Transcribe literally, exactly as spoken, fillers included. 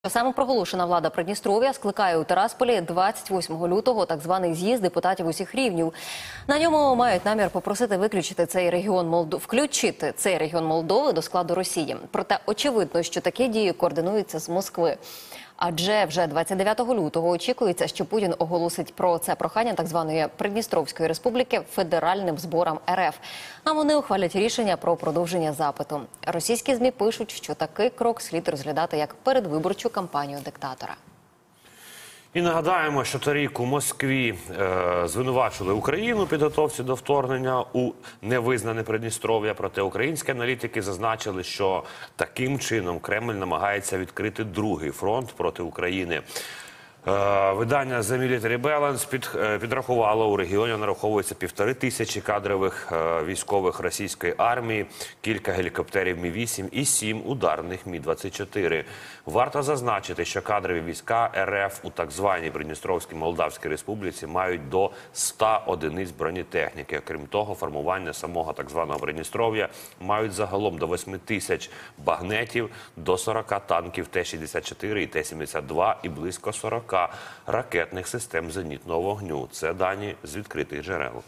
Самопроголошена влада Придністров'я скликає у Тирасполі двадцять восьмого лютого так званий з'їзд депутатів усіх рівнів. На ньому мають намір попросити виключити цей регіон Молдо... включити цей регіон Молдови до складу Росії. Проте очевидно, що такі дії координуються з Москви. Адже вже двадцять дев'ятого лютого очікується, що Путін оголосить про це прохання так званої Придністровської республіки федеральним зборам РФ. А вони ухвалять рішення про продовження запиту. Російські ЗМІ пишуть, що такий крок слід розглядати як передвиборчу кампанію диктатора. І нагадаємо, що торік у Москві е, звинувачили Україну у підготовці до вторгнення у невизнане Придністров'я. Проте українські аналітики зазначили, що таким чином Кремль намагається відкрити другий фронт проти України. Е, видання The Military Balance під, е, підрахувало, у регіоні нараховується півтори тисячі кадрових е, військових російської армії, кілька гелікоптерів Мі вісім і сім ударних Мі двадцять чотири. Варто зазначити, що кадрові війська РФ у так званій Придністровській Молдавській Республіці мають до ста одиниць бронетехніки. Крім того, формування самого так званого Придністров'я мають загалом до восьми тисяч багнетів, до сорока танків Т шістдесят чотири і Т сімдесят два і близько сорока ракетних систем зенітного вогню. Це дані з відкритих джерел.